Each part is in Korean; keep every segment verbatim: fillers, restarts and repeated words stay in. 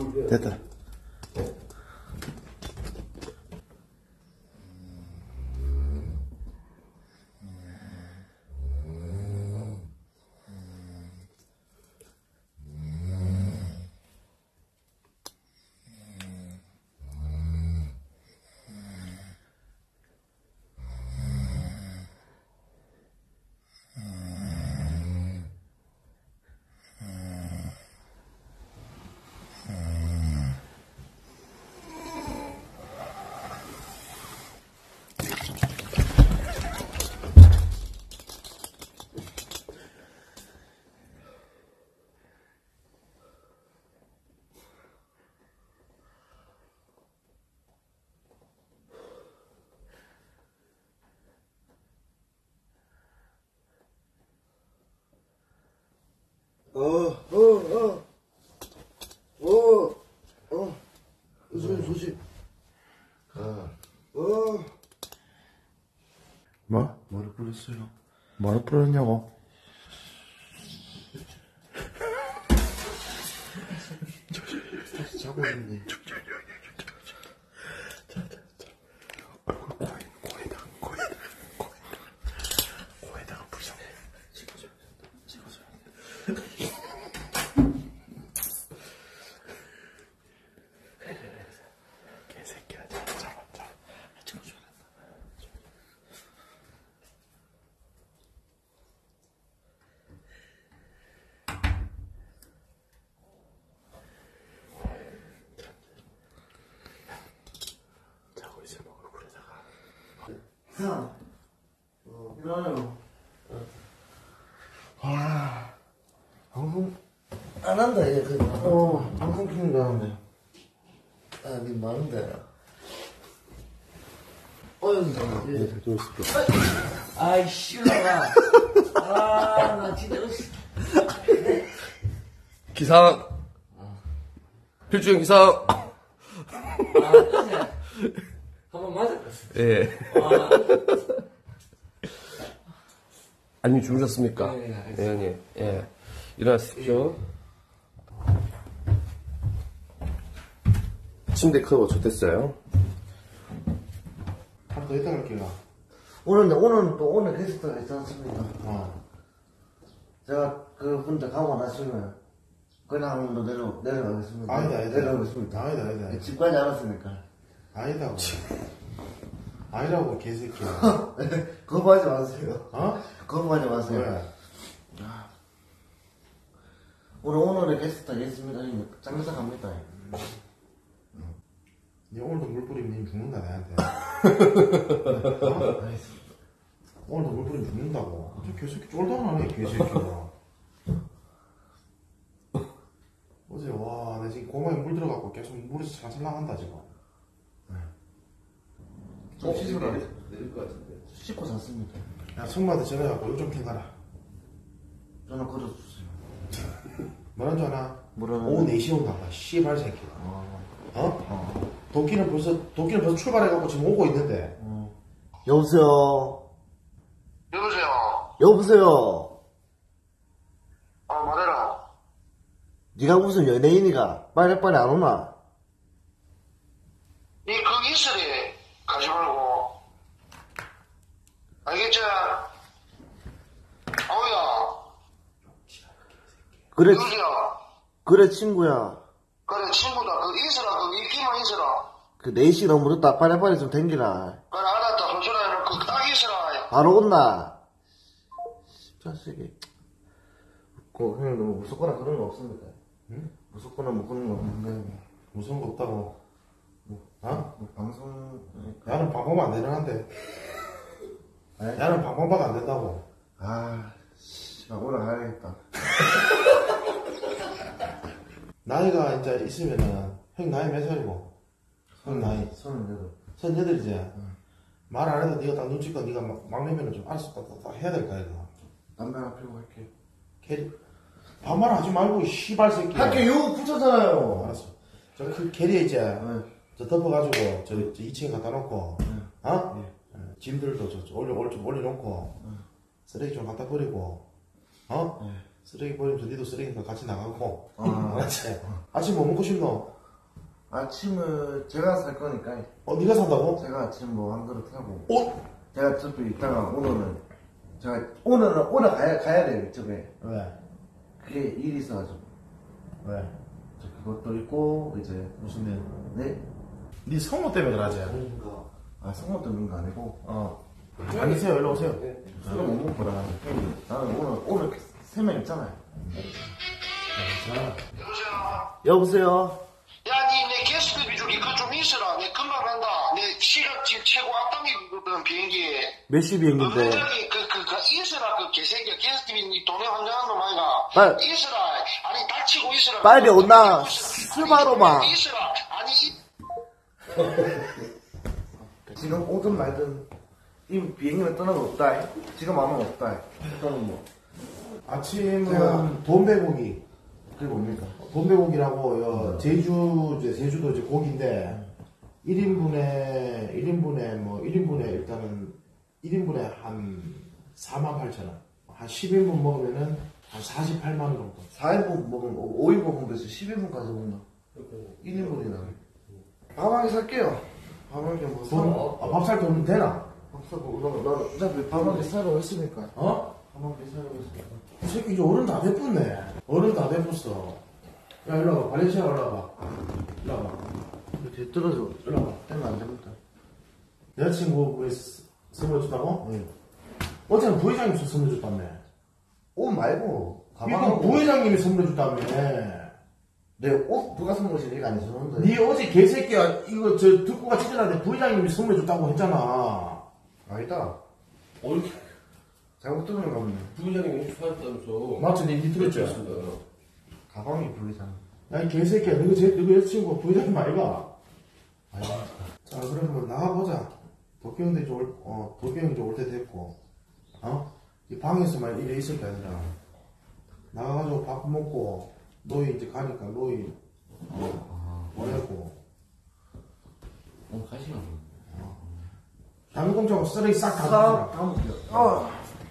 됐다. 어, 어, 어, 어, 어, 조심, 조심. 아, 어. 뭐? 뭐를 불렀어요? 뭐를 뿌렸냐고? 자고 있는데. 얼굴 코에, 코에다가, 코에다가, 코에다가, 코에다가 불쌍해. 찍어줘야 된다. 찍어줘야 된다. 개새끼야, 잡아, 잡아, 잡아. 찍어줘야 된다. 자고 있으면 얼굴에다가. 형, 어, 일어나요. 와, 방송 안 한다, 얘. 그, 어, 방송 키는 거 하는데. 아, 니 많은데. 어휴, 네, 예. 좀 있을게. 아이, 씨발아. 아, 나 진짜, 으씨. 기상 필주형 기상 아, 어제 한번 맞았어. 예 아, 안님 주무셨습니까? 네, 알겠습니다. 예 형님 예 일어나십시오. 침대 커버 좋댔어요. 하루 더 있다 갈게요. 오늘, 오늘은 또, 오늘 게스트가 있지 않습니까? 어. 제가 그 혼자 가고 나시면 그냥 또 내려, 내려가겠습니다. 아니다, 아니다. 내려가겠습니다. 아니다, 아니다. 아니다. 집까지 알았으니까. 아니다고. 아니라고, 개새끼야. 거부하지 마세요. 어? 거부하지 마세요. 왜? 오늘, 오늘의 게스트가 있습니다. 짱배사 갑니다. 니 오늘도 물 뿌리면 니 죽는다, 나한테. 어? 알겠습니다. 오늘도 물 뿌리면 죽는다고. 저 개새끼 쫄다나네, 개새끼야. 어제, 와, 나 지금 고마에 물 들어갖고 계속 물에서 살살 나간다, 지금. 좀 씻으라. 내릴 것 같은데. 씻고 잤습니다. 야, 승마한테 전화해갖고 요좀 캔가라. 전화 걸어주세요. 뭐란 줄 아나? 뭐라는? 오후 네 시 온다, 씨발 새끼. 어. 어? 어. 도끼는 벌써, 도끼는 벌써 출발해갖고 지금 오고 있는데. 어. 여보세요? 여보세요. 여보세요? 아, 말해라. 네가 무슨 연예인이가? 빨리 빨리 안 오나? 니 거기 있으리. 가지 말고. 알겠지? 아우야. 그래, 여보세요. 그래 친구야. 그래, 친구다. 거기 있으라. 거기 있기만 있으라. 그 네 시 너무 늦다. 빨리 빨리 좀 댕기라. 그래, 알았다. 소주나 해놓고 딱 있으라. 바로 온나? 자식이. 그, 형님 너무 무섭거나 그런 거 없습니까? 응? 무섭거나 뭐 그런 거 없는데. 무서운 거 없다고. 어? 뭐 방송, 야는 방법 안 되는데. 에? 야는 방법밖에 안 된다고. 아, 씨, 나 올라가야겠다. 나이가 이제 있으면은, 형 나이 몇 살이고? 형 나이. 서른여덟. 서른여덟이지? 말 안 해도 네가 딱 눈치껏 네가 막, 막내면은 좀 알아서 딱, 딱, 딱 해야 될까, 이거. 담배 하나 피우고 할게. 캐리. 반말하지 말고, 이 씨발 새끼. 할게, 요 붙였잖아요. 알았어. 저 그 캐리에 이제, 네. 저 덮어가지고, 저, 저 이 층에 갖다 놓고, 네. 어? 네. 어, 짐들도 저, 저 올려, 올려, 좀 올려놓고, 쓰레기 좀 갖다 버리고, 어? 네. 쓰레기 버리면 저 니도 쓰레기니까 같이 나가고. 아. 알았지? 아침 뭐 먹고 싶노? 아침을 제가 살 거니까 어, 니가 산다고? 제가 아침 뭐 한 그릇 하고 어? 제가 어차피 이따가 오늘은 제가 오늘은 오늘 가야 가야 돼요 이쪽에. 왜? 그게 일이 있어가지고 왜? 저 그것도 있고 이제 무슨 일? 네? 니 성모 때문에 그러지? 아 성모 때문인 거 아니고 어. 앉으세요, 일로 오세요. 술을 못 먹고 나는 나는 오늘 오늘 세 명 있잖아요. 여보세요? 여보세요. 야, 니 내 게스트비 중에 그거 좀 있어라. 내 금방 간다. 내 시간 지금 최고 앞당기거든, 비행기에. 몇 시 비행기인데? 은근히 그, 그, 그, 있어라, 그 개새끼야. 게스트비 니 돈에 환장한 놈 아이가. 빨리. 있어라. 아니, 닥치고 있어라. 빨리 온나. 있어라. 스바로마. 아니, 있어라. 아니, 이... 지금 오든 말든 이 비행기는 떠나는 거 없다. 지금 아무 없다. 떠는 뭐. 아침은 제가- 돈배고기. 그게 뭡니까? 돈배고기라고, 요, 제주, 이제 제주도 이제 고기인데, 일 인분에, 일 인분에, 뭐, 일 인분에 일단은, 일 인분에 한 사만 팔천 원. 한 십 인분 먹으면은 한 사십팔만 원 정도. 사 인분 먹으면 오 인분 먹으면 되지 십 인분까지 먹나? 일 인분이나. 밥 한 개 살게요. 밥 한 개 뭐 사. 돈, 아, 밥살 돈 되나? 밥 사고 나, 나 어차피 밥 한 개 사러 했으니까. 어? 밥 한 개 사러 했으니까. 이 새끼 이제 어른 다 됐었네. 어른 다 됐었어. 야, 일로 와봐. 발렌시아 일로 와봐. 일로 와봐. 뒤에 떨어져. 일로 와봐. 때면 안 되겠다. 여자친구 왜 스- 선물 줬다고? 네. 어제는 부회장님 선물 줬다며. 옷 말고 이거 가방하고. 부회장님이 선물 줬다며. 내 옷 누가 선물 준 얘기 안 해주는데. 니 어제 개새끼야 이거 저 듣고 같이 지나는데 부회장님이 선물 줬다고 했잖아. 아니다. 어이, 잘못 들은 거 없네. 부장님이 축하했다면서. 맞지? 니, 니 들었죠? 가방이 부회장. 야 이 개새끼야 너그 제, 너그 여자친구가 부회장님 아이가? 자 그러면 나가보자. 도쿄형도 이제 올, 어, 도쿄형 이제 올 때 됐고 어? 이 방에서만 이래 있을 게 아니라 나가가지고 밥 먹고 노이 이제 가니까 노이 어, 보내고 어, 가시나. 당근공차고 쓰레기 싹 다 싹, 줬잖아. 다 먹게요. 어.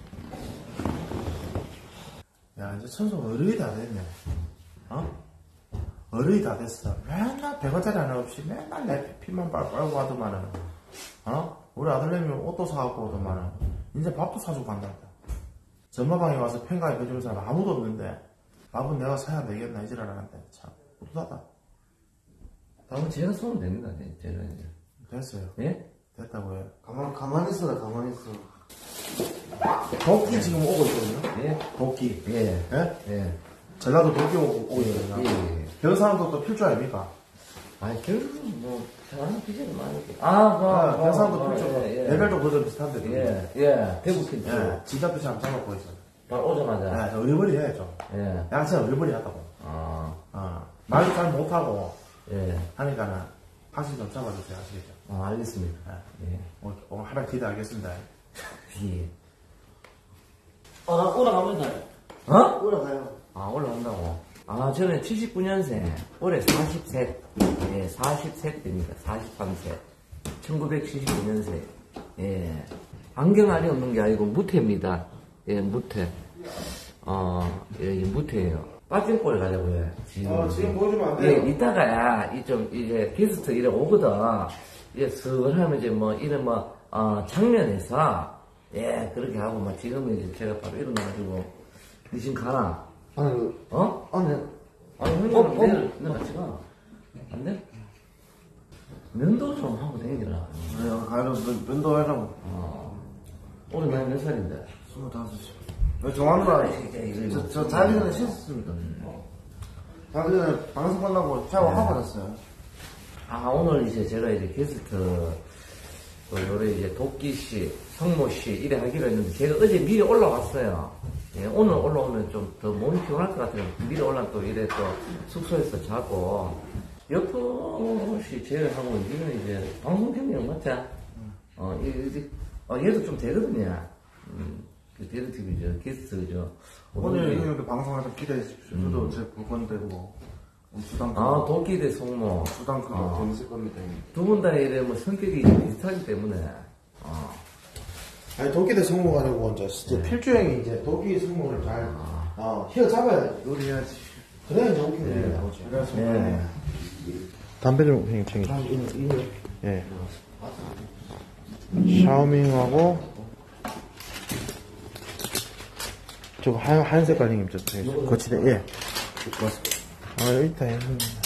야 이제 천수 어른이 다 됐네. 어? 어른이 다 됐어. 맨날 백 원짜리 하나 없이 맨날 내 피만 빨빨고 하더만은 어? 우리 아들내미 옷도 사갖고 오더만은 이제 밥도 사주고 간단다. 전마방에 와서 팬가입 해주는 사람 아무도 없는데 밥은 내가 사야 되겠나 이지랄 하는데 참 뿌듯하다. 다음은 제가 쏘면 됩니다, 네, 제가 이제. 됐어요. 예? 됐다고 해요. 가만, 가만히 있어라, 가만히 있어. 도끼 지금 오고 있거든요. 예? 도끼. 예. 예? 예. 전라도 도끼 오고, 오고 있거든요. 예, 예. 그 사람도 또 필주 아닙니까? 아니, 결국, 뭐, 사람 피자를 많이 먹 아, 뭐, 아, 뭐, 그 사람도 뭐, 필주. 예, 예. 레벨도 그저 비슷한데. 예, 예. 대구 핀 예. 지갑도 잘 잡아먹고 있어. 바로 오자마자. 야, 저 어리버리 해야죠. 예. 야, 진짜 어리버리 하다고. 아, 어. 말도 잘 못하고 예. 하니까는 확실히 좀 잡아주세요. 아시겠죠? 아, 알겠습니다. 예. 오늘, 오늘 하루 기대하겠습니다. 예. 어, 나 올라갑니다. 어? 올라가요. 아, 올라간다고. 아, 저는 칠십구 년생. 올해 사십 세. 예, 사십 세 됩니다. 사십삼 세. 천구백칠십구 년생. 예. 안경알이 없는 게 아니고 무태입니다. 예, 무태. 어, 예, 이 무태예요. 빠진골 가자고요. 지금. 어, 지금 보여주면 안 돼요. 예, 이따가야, 이 좀, 이제, 게스트 이래 오거든. 이제 슥 하면 이제 뭐, 이런 뭐, 어, 장면에서, 예, 그렇게 하고, 막, 지금은 이제 제가 바로 일어나가지고, 니 지금 가나? 아니, 그, 어? 아니, 아니, 형님, 어, 어, 어. 내일, 내일 같이 가. 안 돼? 면도 좀 하고 다니더라. 아니, 가요. 면도 하라고. 어. 올해 나이 몇 살인데? 스물다섯이요. 정합니다. 저, 저 자기 전에 씻었습니다. 자기 전에 방송 끝나고 샤워하고 잤어요. 아, 오늘 이제 제가 이제 게스트, 그, 요래 이제 도끼씨, 성모씨, 이래 하기로 했는데, 제가 어제 미리 올라왔어요. 예, 오늘 올라오면 좀 더 몸이 피곤할 것 같아요. 미리 올라 또 이래 또 숙소에서 자고. 여포씨 제외하고, 니는 이제 방송 경력 맞지? 어, 이, 이, 어, 얘도 좀 되거든요. 음, 그 데드티비 저 게스트 저. 오늘 형님도 방송을 좀 기대해 주십시오. 저도 제 볼건데 뭐, 수당 아, 도끼대 성모. 수당 그거 아. 재밌을 겁니다. 두 분 다 이래 뭐 성격이 비슷하기 때문에. 어. 아니, 도끼대 성모가 아니고, 이제, 이제 필주형이 이제 도끼 성모를 잘 어, 휘어 잡아야 돼. 요리해야지. 그래야 이제 웃기는 게 나오지. 네. 담배 좀 형님 챙겨. 아, 이거, 이거. 예. 샤오밍하고 저거 하얀, 하얀 색깔 형님 저 거치대 예. 아 여기 있다 형님.